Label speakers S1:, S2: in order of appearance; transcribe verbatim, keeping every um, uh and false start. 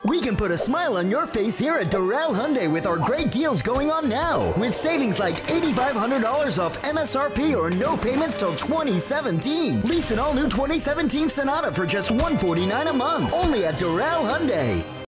S1: We can put a smile on your face here at Doral Hyundai with our great deals going on now. With savings like eight thousand five hundred dollars off M S R P or no payments till twenty seventeen. Lease an all-new twenty seventeen Sonata for just one hundred forty-nine dollars a month. Only at Doral Hyundai.